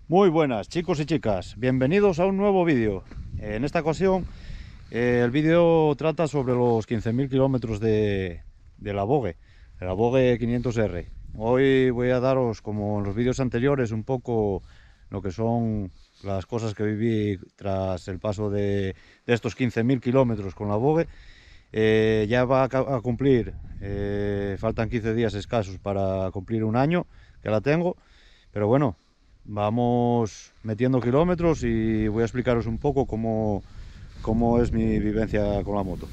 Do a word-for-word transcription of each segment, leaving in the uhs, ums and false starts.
Muy buenas chicos y chicas, bienvenidos a un nuevo vídeo. En esta ocasión eh, el vídeo trata sobre los quince mil kilómetros de, de la Vogue, de la Vogue quinientos R. Hoy voy a daros, como en los vídeos anteriores, un poco lo que son las cosas que viví tras el paso de, de estos quince mil kilómetros con la Vogue. Eh, ya va a, a cumplir, eh, faltan quince días escasos para cumplir un año que la tengo, pero bueno, vamos metiendo kilómetros y voy a explicaros un poco cómo, cómo es mi vivencia con la moto.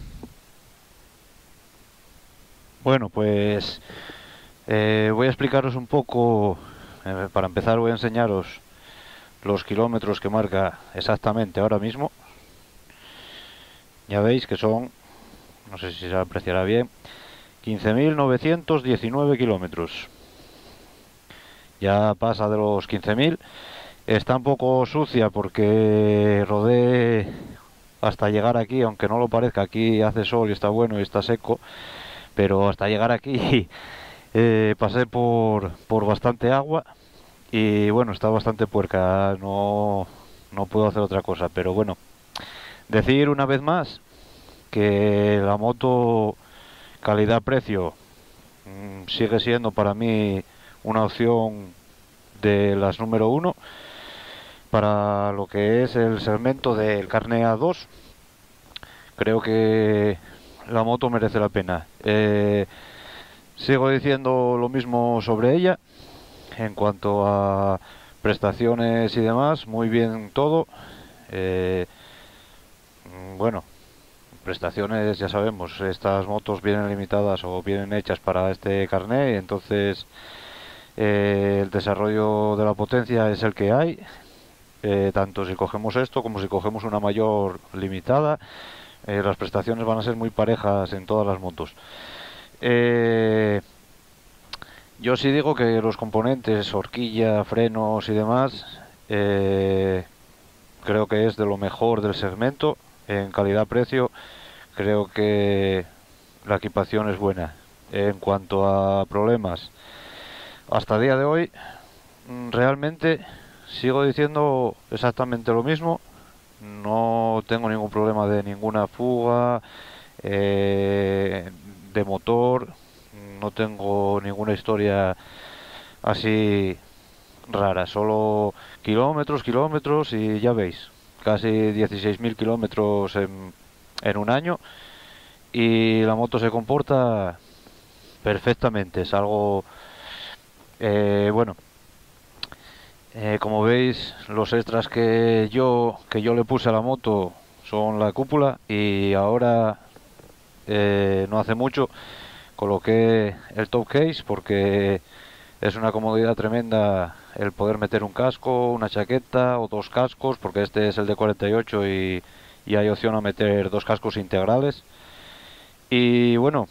Bueno, pues eh, voy a explicaros un poco, eh, para empezar voy a enseñaros los kilómetros que marca exactamente ahora mismo. Ya veis que son, no sé si se apreciará bien, quince mil novecientos diecinueve kilómetros. Ya pasa de los quince mil. Está un poco sucia porque rodé hasta llegar aquí, aunque no lo parezca. Aquí hace sol y está bueno y está seco, pero hasta llegar aquí eh, pasé por, por bastante agua y bueno, está bastante puerca, no, no puedo hacer otra cosa, pero bueno, decir una vez más que la moto calidad-precio mmm, sigue siendo para mí una opción de las número uno para lo que es el segmento del carné A dos. Creo que la moto merece la pena. Eh, sigo diciendo lo mismo sobre ella en cuanto a prestaciones y demás, muy bien todo. Eh, bueno, prestaciones ya sabemos, estas motos vienen limitadas o vienen hechas para este carné, y entonces eh, el desarrollo de la potencia es el que hay. Eh, tanto si cogemos esto como si cogemos una mayor limitada, eh, las prestaciones van a ser muy parejas en todas las motos. Eh, yo sí digo que los componentes, horquilla, frenos y demás, eh, creo que es de lo mejor del segmento. En calidad-precio, creo que la equipación es buena. En cuanto a problemas, hasta el día de hoy, realmente sigo diciendo exactamente lo mismo. No tengo ningún problema de ninguna fuga, eh, de motor, no tengo ninguna historia así rara, solo kilómetros, kilómetros y ya veis, casi dieciséis mil kilómetros en, en un año y la moto se comporta perfectamente, es algo, eh, bueno, eh, como veis los extras que yo, que yo le puse a la moto son la cúpula y ahora eh, no hace mucho coloqué el top case porque es una comodidad tremenda el poder meter un casco, una chaqueta o dos cascos, porque este es el de cuarenta y ocho y, y hay opción a meter dos cascos integrales. Y bueno,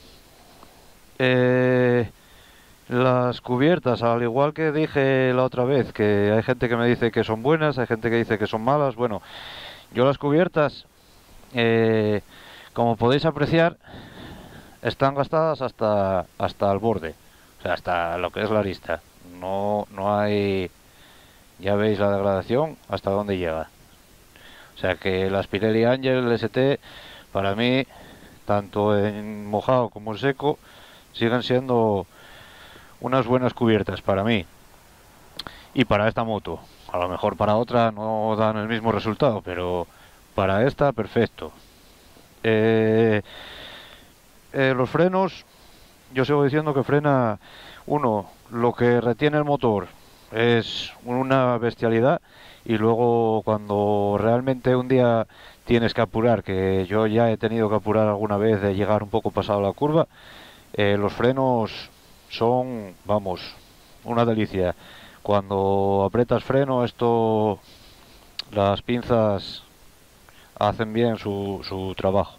eh, las cubiertas, al igual que dije la otra vez, que hay gente que me dice que son buenas, hay gente que dice que son malas. Bueno, yo las cubiertas, eh, como podéis apreciar, están gastadas hasta, hasta el borde, o sea, hasta lo que es la arista. No, no hay, ya veis la degradación hasta dónde llega. O sea que las Pirelli Angel S T, para mí, tanto en mojado como en seco, siguen siendo unas buenas cubiertas para mí y para esta moto. A lo mejor para otra no dan el mismo resultado, pero para esta perfecto. Eh, eh, los frenos, yo sigo diciendo que frena uno, lo que retiene el motor es una bestialidad y luego cuando realmente un día tienes que apurar, que yo ya he tenido que apurar alguna vez de llegar un poco pasado la curva, eh, los frenos son, vamos, una delicia. Cuando aprietas freno, esto, las pinzas hacen bien su, su trabajo.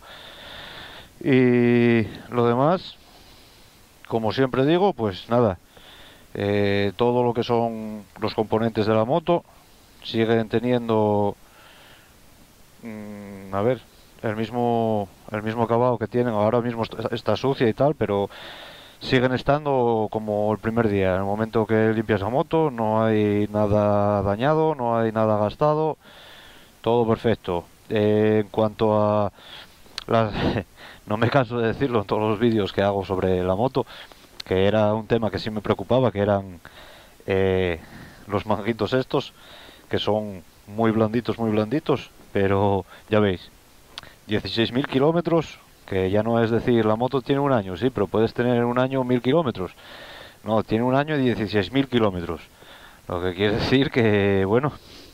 Y lo demás, como siempre digo, pues nada, eh, todo lo que son los componentes de la moto siguen teniendo, mmm, a ver, el mismo el mismo acabado que tienen. Ahora mismo está, está sucia y tal, pero siguen estando como el primer día. En el momento que limpias la moto no hay nada dañado, no hay nada gastado, todo perfecto. Eh, en cuanto a las... no me canso de decirlo en todos los vídeos que hago sobre la moto, que era un tema que sí me preocupaba, que eran eh, los manguitos estos, que son muy blanditos, muy blanditos, pero ya veis, dieciséis mil kilómetros, que ya no es decir, la moto tiene un año, sí, pero puedes tener un año mil kilómetros. No, tiene un año y dieciséis mil kilómetros. Lo que quiere decir que, bueno,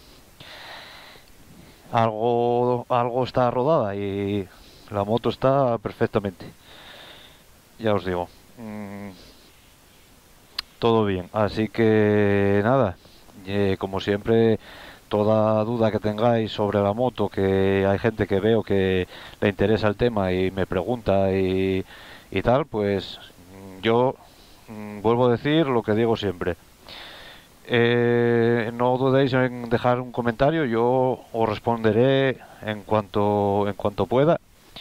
algo, algo está rodada y la moto está perfectamente. Ya os digo, mmm, todo bien. Así que nada, eh, como siempre, toda duda que tengáis sobre la moto, que hay gente que veo que le interesa el tema y me pregunta y, y tal, pues yo mm, vuelvo a decir lo que digo siempre. Eh, no dudéis en dejar un comentario, yo os responderé en cuanto en cuanto pueda,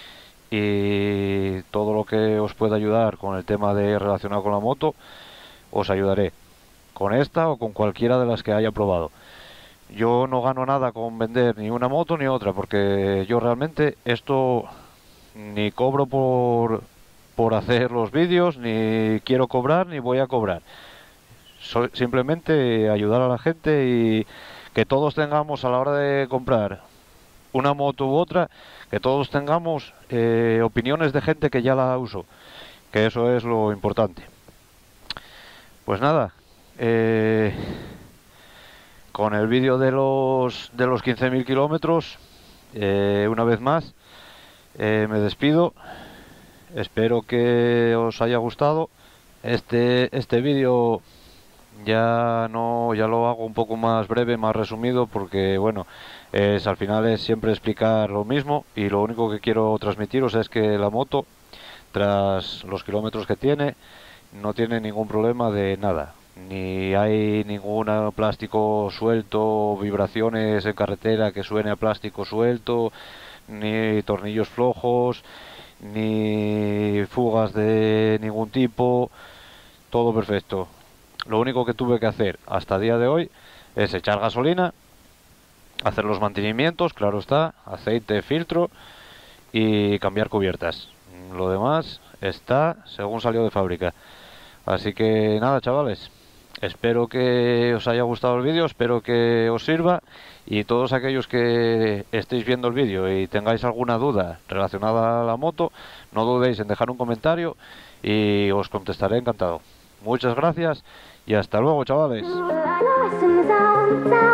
y todo lo que os pueda ayudar con el tema de relacionado con la moto os ayudaré, con esta o con cualquiera de las que haya probado. Yo no gano nada con vender ni una moto ni otra, porque yo realmente esto ni cobro por, por hacer los vídeos, ni quiero cobrar, ni voy a cobrar. Soy simplemente ayudar a la gente y que todos tengamos, a la hora de comprar una moto u otra, que todos tengamos eh, opiniones de gente que ya la usó, que eso es lo importante. Pues nada, eh, con el vídeo de los de los quince mil kilómetros, eh, una vez más, eh, me despido. Espero que os haya gustado. Este, este vídeo ya no, ya lo hago un poco más breve, más resumido, porque bueno, es, al final es siempre explicar lo mismo, y lo único que quiero transmitiros es que la moto, tras los kilómetros que tiene, no tiene ningún problema de nada. Ni hay ningún plástico suelto, vibraciones en carretera que suene a plástico suelto, ni tornillos flojos, ni fugas de ningún tipo, todo perfecto. Lo único que tuve que hacer hasta el día de hoy es echar gasolina, hacer los mantenimientos, claro está, aceite, filtro y cambiar cubiertas. Lo demás está según salió de fábrica. Así que nada, chavales, espero que os haya gustado el vídeo, espero que os sirva, y todos aquellos que estéis viendo el vídeo y tengáis alguna duda relacionada a la moto, no dudéis en dejar un comentario y os contestaré encantado. Muchas gracias y hasta luego, chavales.